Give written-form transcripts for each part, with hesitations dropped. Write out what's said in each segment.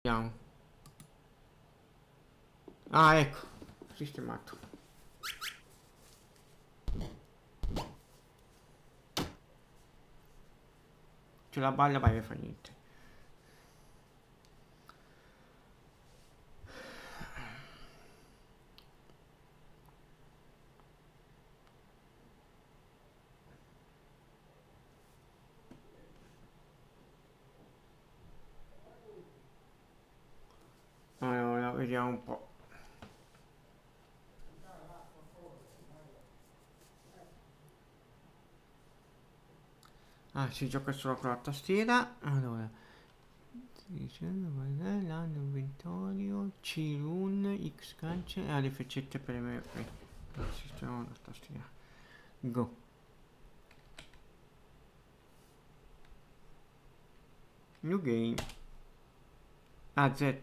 Vediamo. Ah, ecco, sistemato. C'è la balla, vai, fa niente. Allora, vediamo un po'. Ah, si gioca solo con la tastiera. Allora, l'anno inventorio, C-Run, X cance e le freccette per me. Ok, sistema la tastiera. Go. New game. Ah, Z.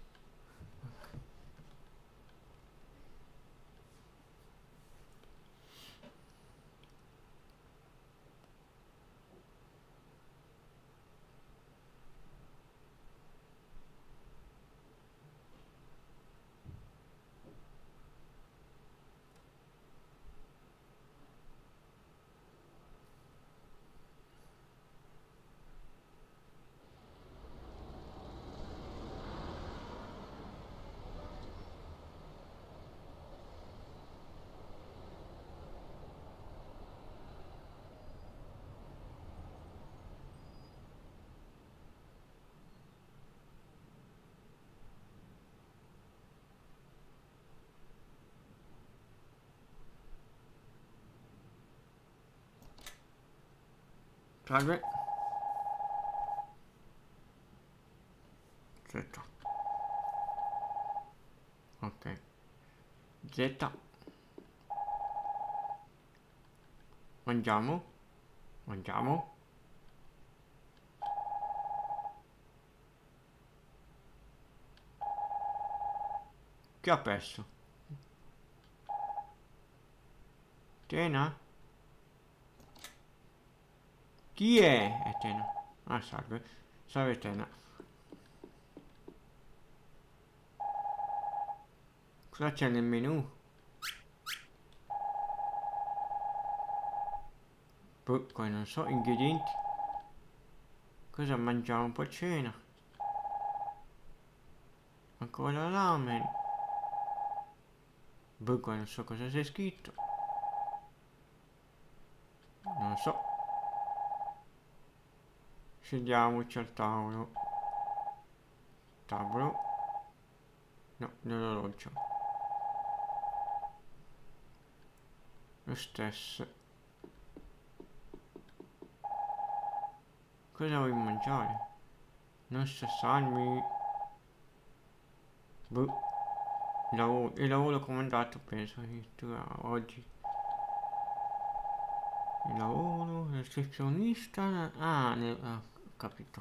Salve. Z. Ok. Z. Mangiamo. Mangiamo. Chi ha perso? Tena? Chi è? È Tena. Ah, salve. Salve Tena. Cosa c'è nel menù? Poi non so, ingredienti. Cosa mangiamo un po' a cena? Ancora ramen. Poi non so cosa c'è scritto. Non so. Sediamoci al tavolo. Tavolo. No, l'orologio. Lo stesso. Cosa vuoi mangiare? Non stressarmi. Boh. Il lavoro comandato penso addirittura oggi. Il lavoro, recepzionista. Ah, ho capito.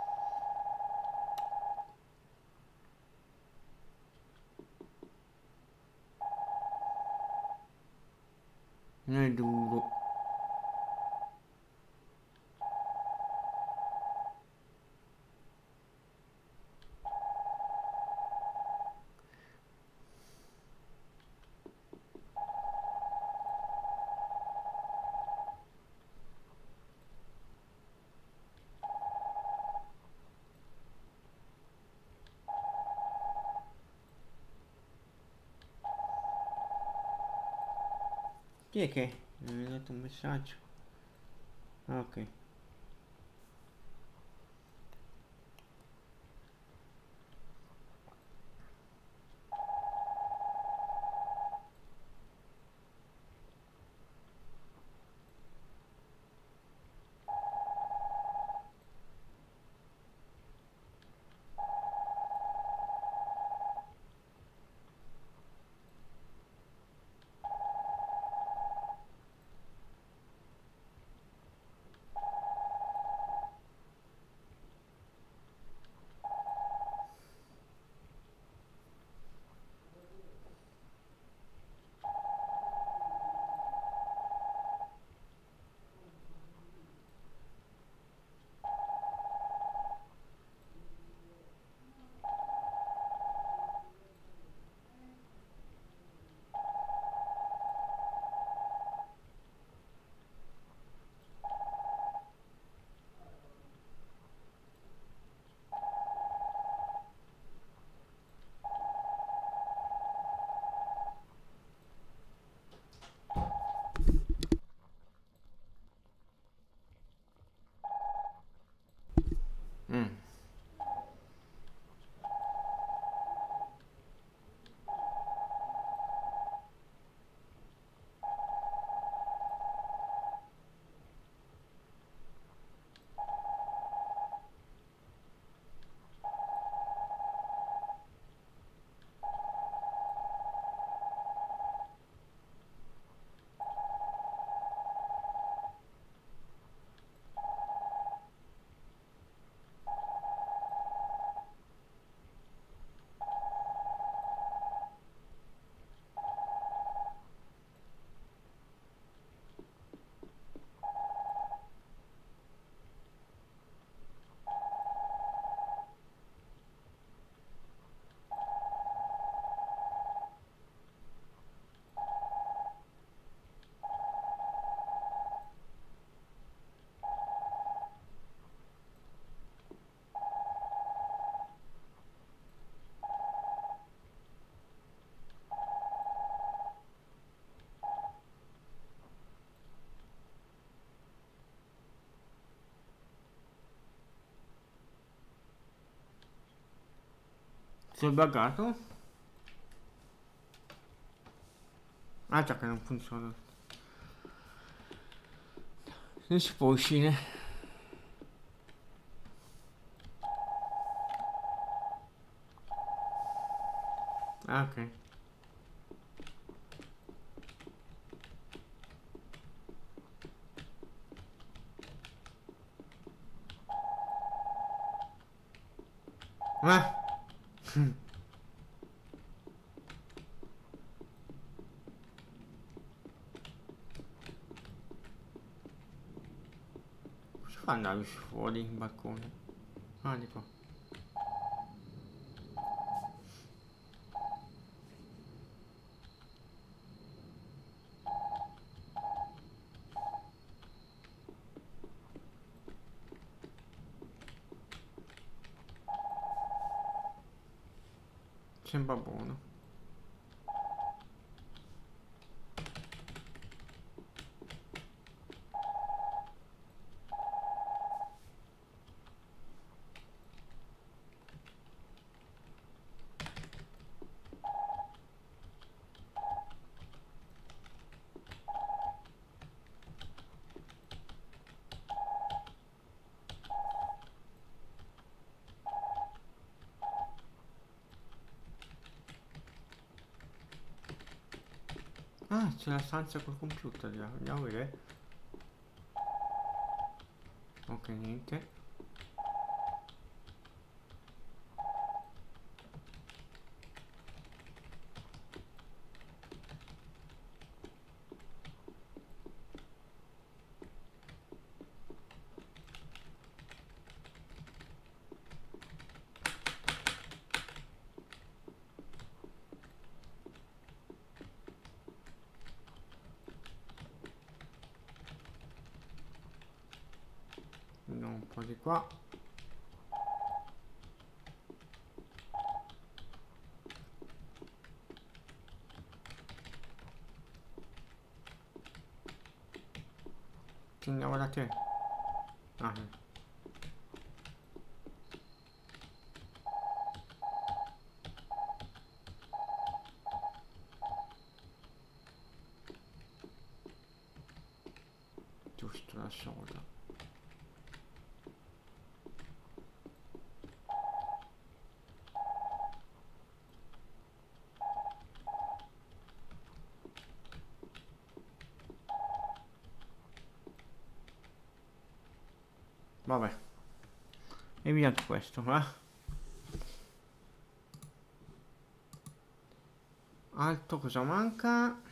Non è duro. Chi è che mi ha dato un messaggio? Ok. Sei buggato? Ah già che non funziona. Non si può uscire. Ah ok. Ah! Cosa fa andare fuori in balcone? Ah, di qua. Sembra buono. Ah, c'è la stanza col computer là. Andiamo a vedere. Ok, niente. Andiamo un po' di qua. Ci andiamo da te. Ah, giusto la soda. Vabbè. E via questo, Alto cosa manca?